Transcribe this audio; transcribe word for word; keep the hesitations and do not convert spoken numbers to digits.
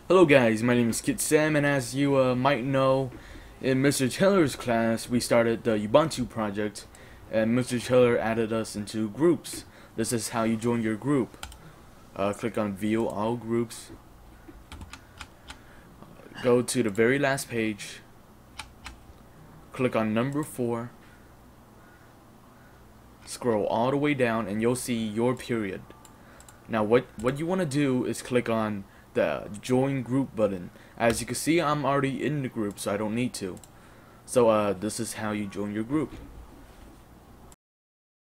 Hello guys, my name is Kid Sam, and as you uh, might know, in Mister Taylor's class we started the Ubuntu project, and Mister Taylor added us into groups. This is how you join your group. Uh, click on View All Groups, go to the very last page, click on number four, scroll all the way down, and you'll see your period. Now what, what you want to do is click on the join group button. As you can see, I'm already in the group, so I don't need to. So uh, this is how you join your group.